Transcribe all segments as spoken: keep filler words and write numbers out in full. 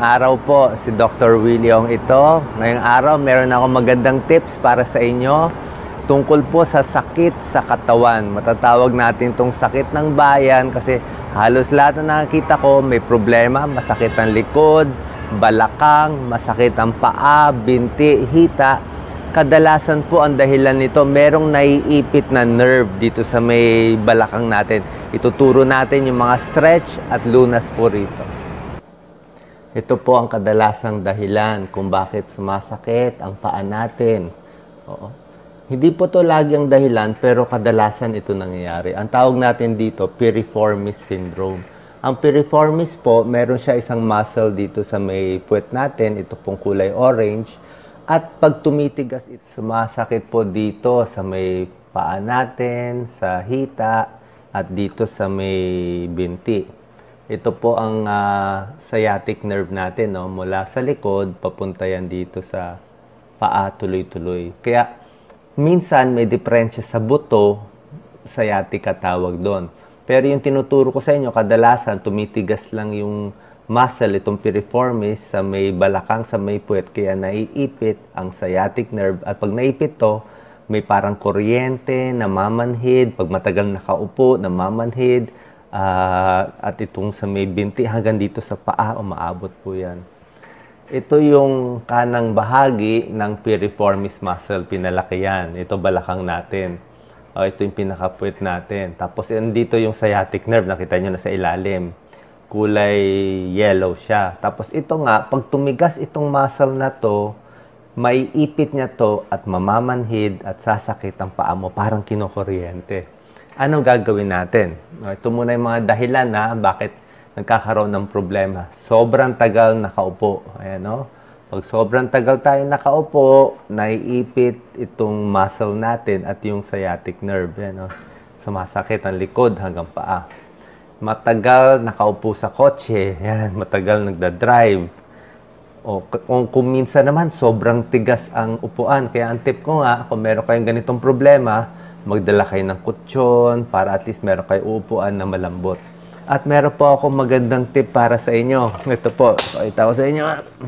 araw po, si Doctor Williong ito. Ngayong araw, meron ako magandang tips para sa inyo tungkol po sa sakit sa katawan. Matatawag natin itong sakit ng bayan kasi halos lahat na nakikita ko may problema. Masakit ang likod, balakang, masakit ang paa, binti, hita. Kadalasan po ang dahilan nito, merong naiipit na nerve dito sa may balakang natin. Ituturo natin yung mga stretch at lunas po rito. Ito po ang kadalasang dahilan kung bakit sumasakit ang paa natin. Oo. Hindi po to lagi ang dahilan, pero kadalasan ito nangyayari. Ang tawag natin dito, piriformis syndrome. Ang piriformis po, meron siya isang muscle dito sa may puwet natin. Ito pong kulay orange. At pag tumitigas, ito sumasakit po dito sa may paa natin, sa hita, at dito sa may binti. Ito po ang uh, sciatic nerve natin, no? Mula sa likod, papunta yan dito sa paa, tuloy-tuloy. Kaya, minsan may diferensya sa buto, sciatic tawag doon. Pero yung tinuturo ko sa inyo, kadalasan tumitigas lang yung muscle, itong piriformis, sa may balakang, sa may puwet, kaya naiipit ang sciatic nerve. At pag naipit to, may parang kuryente, namamanhid, pag matagal nakaupo, namamanhid, Uh, at itong sa may binti hanggang dito sa paa, umaabot po yan. Ito yung kanang bahagi ng piriformis muscle, pinalaki yan. Ito balakang natin. Uh, ito yung pinakapuwet natin. Tapos dito yung sciatic nerve, nakita nyo na sa ilalim. Kulay yellow siya. Tapos ito nga, pag tumigas itong muscle na to, may ipit niya to at mamamanhid at sasakit ang paa mo, parang kinukuryente. Anong gagawin natin? Ito muna yung mga dahilan na bakit nagkakaroon ng problema. Sobrang tagal nakaupo. Ayan, no? Pag sobrang tagal tayo nakaupo, naiipit itong muscle natin at yung sciatic nerve. Ayan, no? Sumasakit ang likod hanggang paa. Matagal nakaupo sa kotse. Ayan, matagal nagda-drive. O kung, kung minsan naman, sobrang tigas ang upuan. Kaya ang tip ko nga, kung meron kayong ganitong problema, magdala kayo ng kutsyon para at least meron kayo uupuan na malambot. At meron po ako magandang tip para sa inyo. Ito po, pakita ko sa inyo.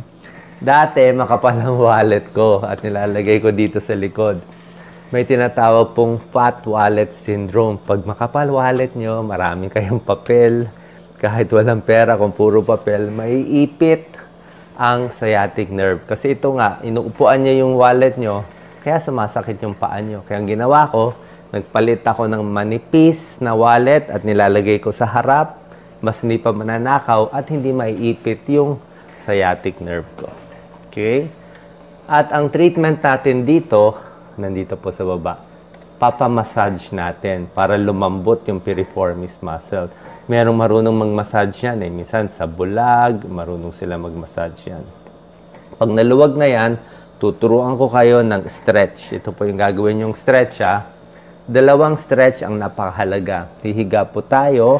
Dati, makapal ang wallet ko at nilalagay ko dito sa likod. May tinatawag pong fat wallet syndrome. Pag makapal wallet nyo, marami kayong papel. Kahit walang pera, kung puro papel, maiipit ang sciatic nerve. Kasi ito nga, inuupuan nyo yung wallet nyo, kaya sumasakit yung paa nyo. Kaya ang ginawa ko, nagpalit ako ng manipis na wallet at nilalagay ko sa harap. Mas hindi pa mananakaw at hindi maiipit yung sciatic nerve ko. Okay? At ang treatment natin dito, nandito po sa baba, papamassage natin para lumambot yung piriformis muscle. Merong marunong mag-massage yan. Eh. Minsan sa bulag, marunong sila mag-massage yan. Pag naluwag na yan, tuturuan ko kayo ng stretch. Ito po yung gagawin yung stretch, ha. Dalawang stretch ang napakahalaga. Hihiga po tayo.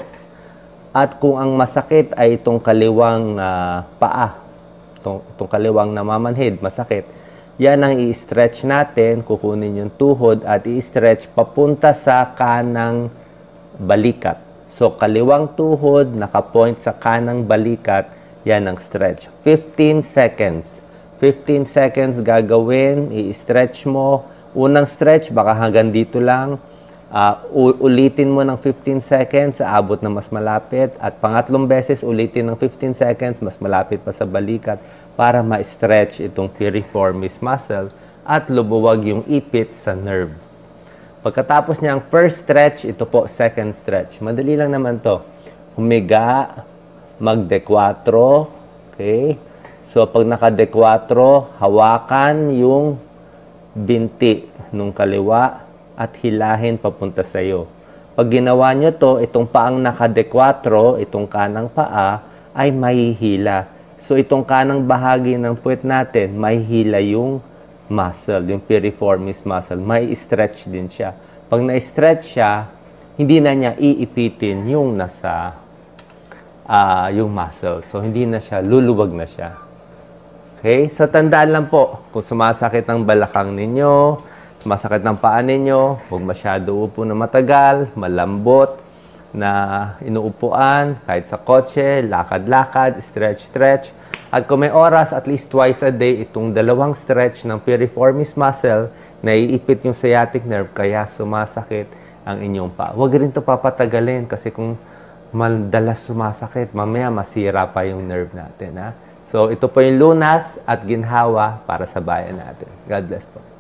At kung ang masakit ay itong kaliwang uh, paa, itong, itong kaliwang namamanhid, masakit, yan ang i-stretch natin. Kukunin yung tuhod at i-stretch papunta sa kanang balikat. So, kaliwang tuhod, nakapoint sa kanang balikat, yan ang stretch. fifteen seconds. fifteen seconds gagawin, i-stretch mo. Unang stretch, baka hanggang dito lang. Uh, ulitin mo ng fifteen seconds, aabot na mas malapit. At pangatlong beses, ulitin ng fifteen seconds, mas malapit pa sa balikat para ma-stretch itong piriformis muscle at lumuwag yung ipit sa nerve. Pagkatapos niyang first stretch, ito po, second stretch. Madali lang naman to. Humiga, mag-de cuatro, okay? So, pag naka-de cuatro, hawakan yung binti nung kaliwa at hilahin papunta sa iyo. Pag ginawa nyo to, itong paang naka-de cuatro, itong kanang paa, ay mahihila. So, itong kanang bahagi ng puwet natin, mahihila yung muscle, yung piriformis muscle. May stretch din siya. Pag na-stretch siya, hindi na niya iipitin yung nasa uh, yung muscle. So, hindi na siya, luluwag na siya. Okay? So, tandaan lang po, kung sumasakit ang balakang ninyo, sumasakit ng paa ninyo, huwag masyado upo na matagal, malambot, na inuupuan, kahit sa kotse, lakad-lakad, stretch-stretch. At kung may oras, at least twice a day, itong dalawang stretch ng piriformis muscle, naiipit yung sciatic nerve, kaya sumasakit ang inyong paa. Huwag rin ito papatagalin kasi kung madalas sumasakit, mamaya masira pa yung nerve natin. Ha? So, ito po yung lunas at ginhawa para sa bayan natin. God bless po.